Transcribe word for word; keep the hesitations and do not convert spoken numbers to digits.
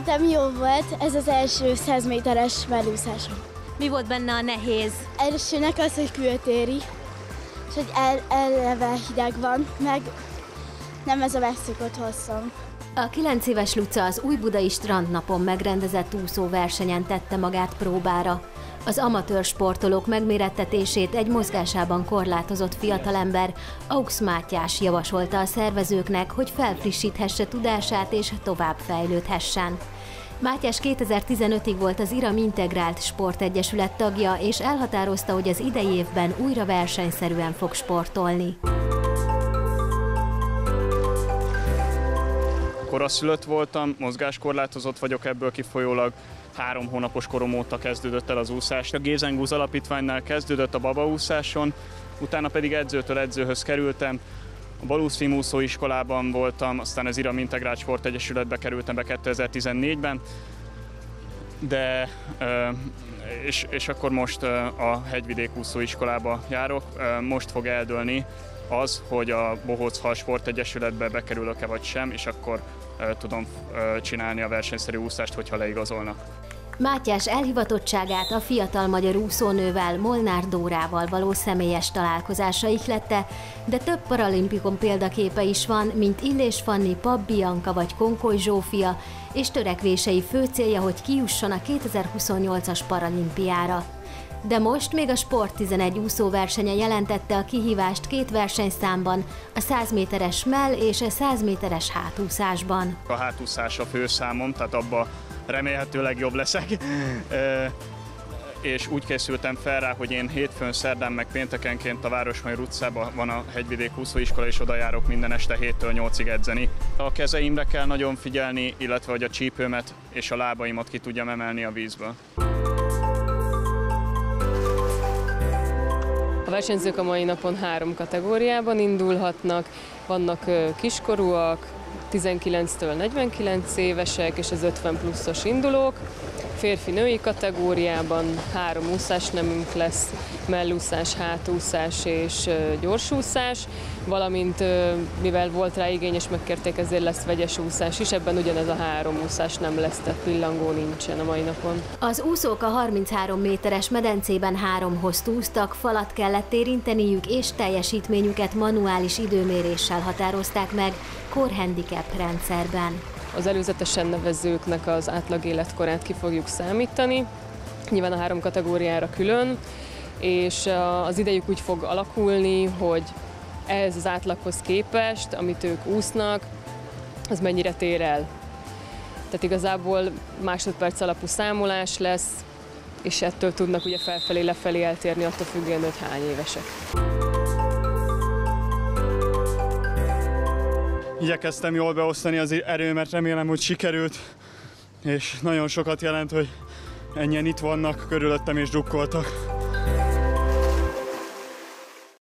Szerintem jó volt, ez az első száz méteres mellúszásom. Mi volt benne a nehéz? Elsőnek az, hogy kültéri, és hogy el, eleve hideg van, meg nem ez a megszokott hosszom. A kilenc éves Luca az újbudai strandnapon megrendezett úszóversenyen tette magát próbára. Az amatőr sportolók megmérettetését egy mozgásában korlátozott fiatalember, Aux Mátyás javasolta a szervezőknek, hogy felfrissíthesse tudását és tovább fejlődhessen. Mátyás kétezer-tizenötig volt az Iram Integrált Sportegyesület tagja, és elhatározta, hogy az idei évben újra versenyszerűen fog sportolni. Koraszülött voltam, mozgáskorlátozott vagyok, ebből kifolyólag három hónapos korom óta kezdődött el az úszás. A Gézengúz Alapítványnál kezdődött a babaúszáson, utána pedig edzőtől edzőhöz kerültem. A Baluszfilm úszóiskolában voltam, aztán az Iram Integrált Sportegyesületbe kerültem be kétezer-tizennégyben, de és, és akkor most a Hegyvidék úszóiskolába járok. Most fog eldőlni az, hogy a Bohóc-Hal Sportegyesületbe bekerülök-e vagy sem, és akkor tudom csinálni a versenyszerű úszást, hogyha leigazolnak. Mátyás elhivatottságát a fiatal magyar úszónővel, Molnár Dórával való személyes találkozása ihlette, de több paralimpikon példaképe is van, mint Illés Fanni, Papp Bianca vagy Konkoly Zsófia, és törekvései fő célja, hogy kijusson a kétezer-huszonnyolcas paralimpiára. De most még a Sport tizenegy úszóversenye jelentette a kihívást két versenyszámban, a száz méteres mell és a száz méteres hátúszásban. A hátúszás a főszámom, tehát abban remélhetőleg jobb leszek. És úgy készültem fel rá, hogy én hétfőn, szerdán meg péntekenként a Városmajor utcában van a Hegyvidék úszóiskola, és oda járok minden este héttől nyolcig edzeni. A kezeimre kell nagyon figyelni, illetve hogy a csípőmet és a lábaimat ki tudjam emelni a vízből. A versenyzők a mai napon három kategóriában indulhatnak, vannak kiskorúak, tizenkilenctől negyvenkilenc évesek és az ötven pluszos indulók. Férfi-női kategóriában három úszásnemünk lesz, mellúszás, hátúszás és gyorsúszás, valamint mivel volt rá igény és megkérték, ezért lesz vegyes úszás is, ebben ugyanez a három úszás nem lesz, tehát pillangó nincsen a mai napon. Az úszók a harminchárom méteres medencében három hozt úsztak, falat kellett érinteniük, és teljesítményüket manuális időméréssel határozták meg, korhandicap rendszerben. Az előzetesen nevezőknek az átlag életkorát ki fogjuk számítani, nyilván a három kategóriára külön, és az idejük úgy fog alakulni, hogy ehhez az átlaghoz képest, amit ők úsznak, az mennyire tér el. Tehát igazából másodperc alapú számolás lesz, és ettől tudnak ugye felfelé-lefelé eltérni, attól függően, hogy hány évesek. Igyekeztem jól beosztani az erőmet, remélem, hogy sikerült, és nagyon sokat jelent, hogy ennyien itt vannak körülöttem és drukkoltak.